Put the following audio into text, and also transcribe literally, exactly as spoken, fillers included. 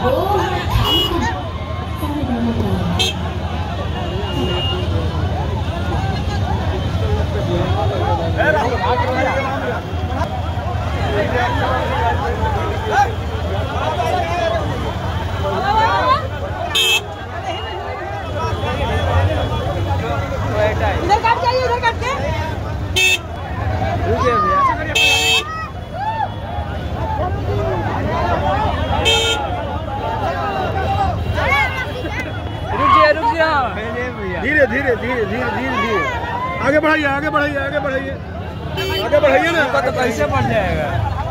इधर काट जाइए, इधर काट के रुकिए भैया। रुकिए रुकिए धीरे धीरे धीरे धीरे धीरे धीरे आगे बढ़ाइए आगे बढ़ाइए आगे बढ़ाइए आगे बढ़ाइए ना, तो कैसे बढ़ जाएगा।